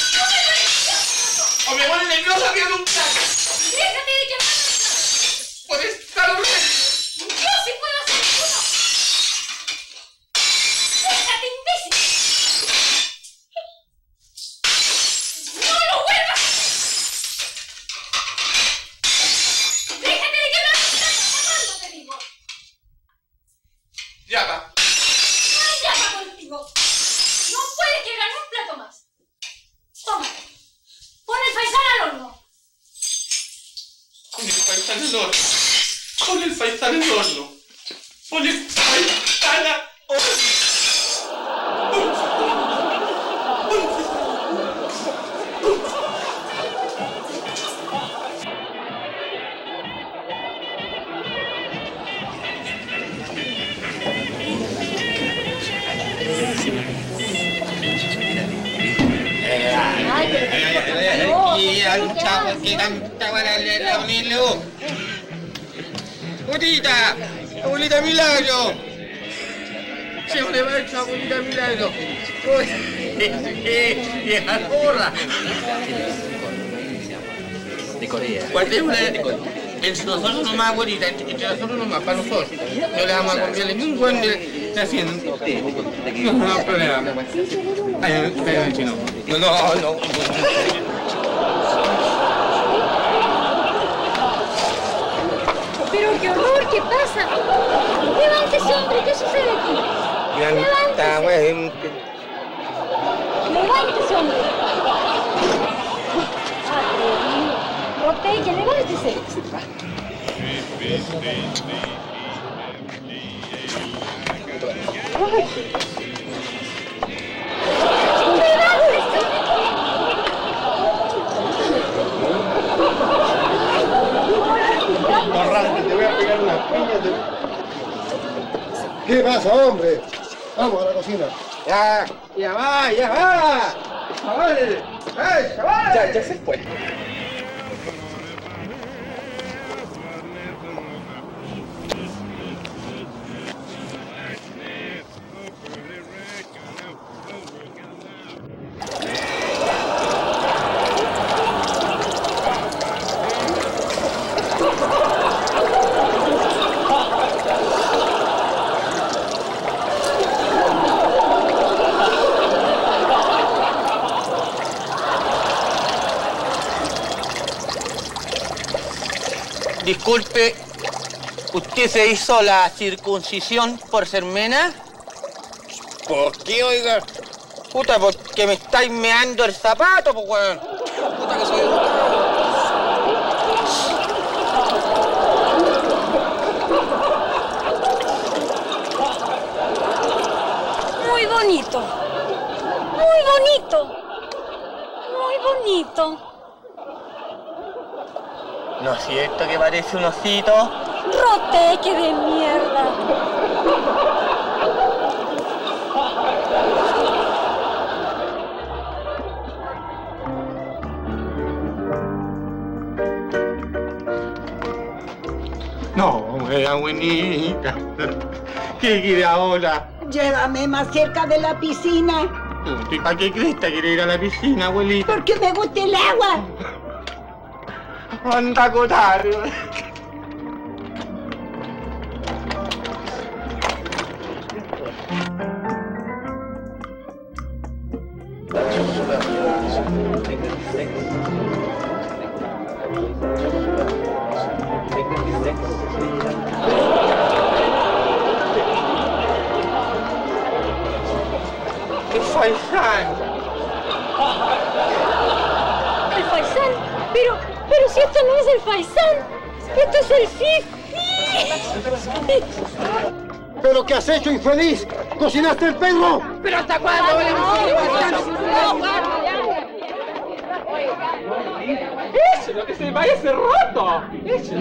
[SPEAKER 1] ¡O me pone nervioso que un plato!
[SPEAKER 3] ¡Déjate de quemar el plato!
[SPEAKER 1] ¡Puedes estar horrible!
[SPEAKER 3] ¡Yo sí puedo hacer uno! ¡Déjate, imbécil! ¡No lo vuelvas! ¡Déjate de quemar el plato! ¡Mamando, te digo!
[SPEAKER 1] Ya, pa.
[SPEAKER 3] ¡No hay llama contigo! ¡No puedes quebrar un plato más! ¡Toma! ¡Pon el faisán al horno!
[SPEAKER 1] Con el faisán al horno. Con el faisán al horno. Con el faisán al horno. Y al chavo que cantaba la Leonilo. ¡Abuelita! ¡Abuelita Milagro! Se me va esa abuelita Milagro. ¡Vieja porra!
[SPEAKER 11] De Corea.
[SPEAKER 1] Guardémosla,
[SPEAKER 11] Entre nosotros nomás, abuelita, entre, entre nosotros nomás, para nosotros. No le vamos a confiarle ni un buen de, de haciendo. No, no, problema. Ay, espera, chino. No, no, no.
[SPEAKER 3] Pero qué horror, ¿qué pasa? Levántese, hombre, ¿qué sucede aquí?
[SPEAKER 11] Levántese. Güey.
[SPEAKER 3] Levántese, hombre. Roteque, levántese.
[SPEAKER 6] Barranque, te voy a pegar una piña. Te... ¿Qué pasa, hombre? Vamos a la cocina.
[SPEAKER 11] Ya, ya va, ya va. Chaval, ¡eh, chaval!
[SPEAKER 9] Ya, ya se fue.
[SPEAKER 11] Disculpe, ¿usted se hizo la circuncisión por ser mena? ¿Por qué, oiga? Puta, porque me estáis meando el zapato, pues, weón. Puta que soy educado.
[SPEAKER 3] Muy bonito. Muy bonito. Muy bonito.
[SPEAKER 11] ¿No es cierto que parece un osito?
[SPEAKER 3] Roteque de mierda.
[SPEAKER 11] No, era buenita. ¿Qué quiere ahora?
[SPEAKER 5] Llévame más cerca de la piscina.
[SPEAKER 11] ¿Y para qué crees que quiere ir a la piscina, abuelita?
[SPEAKER 5] Porque me gusta el agua.
[SPEAKER 11] Anda a cotar. ¡Qué faisán!
[SPEAKER 3] ¿El faisán? Pero, pero si esto no es el faisán, esto es el fifi.
[SPEAKER 6] ¿Pero qué has hecho, infeliz? ¿Cocinaste el perro?
[SPEAKER 11] ¿Pero hasta cuándo?
[SPEAKER 9] ¡Eso! ¡Lo que se vaya ese roto! ¡Eso!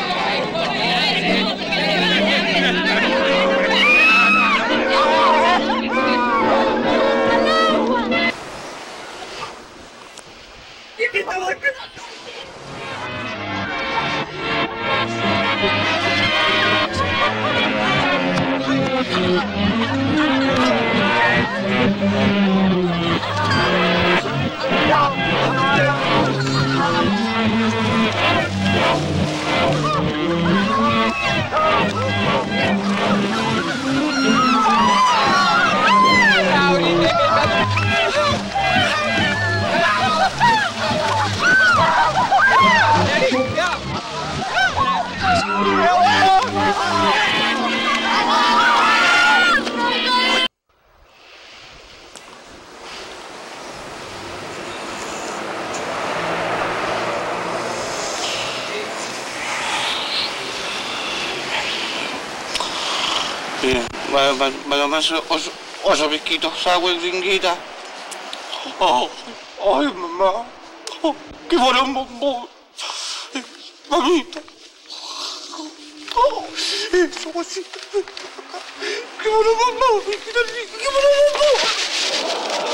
[SPEAKER 11] Bueno, más ocho pisquitos, agua y gringuita. Oh, ay, mamá. Oh, qué buen bombón. Mamita. Oh, eso, guasita. Qué buen bombón, qué buen bombón.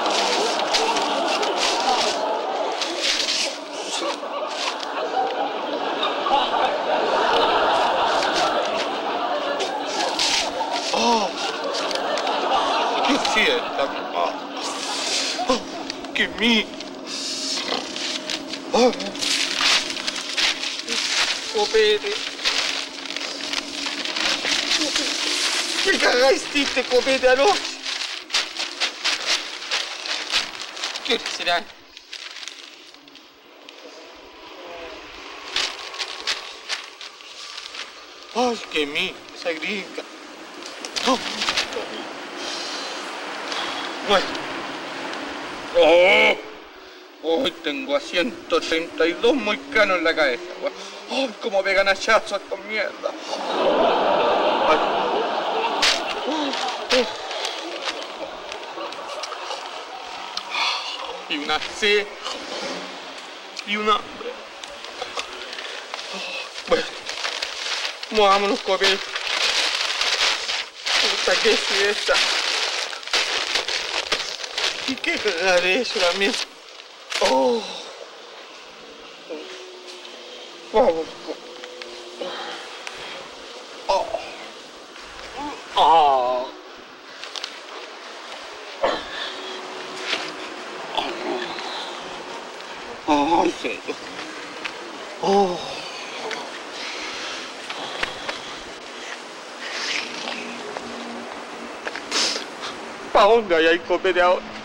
[SPEAKER 11] Oh, qué fiesta, mamá. Oh, qué mi. Oh.
[SPEAKER 1] copete. ¿Qué cagada hiciste, copete, anoche? ¿Qué será? Ay, qué mi, esa gringa. Oh. Bueno. Oh. Hoy tengo a ciento treinta y dos moicanos en la cabeza. Ay, cómo pegan hachazos con mierda. Ay. Oh. Oh. Y una sed. Y una hambre. Oh. Bueno. Movámonos, copete. Puta, qué fiesta. ¿Y qué cagar eso también? Oh. Vamos. Oh. Oh. Ay, serio. Oh. ¿Para dónde hay ahí, copete, ahora?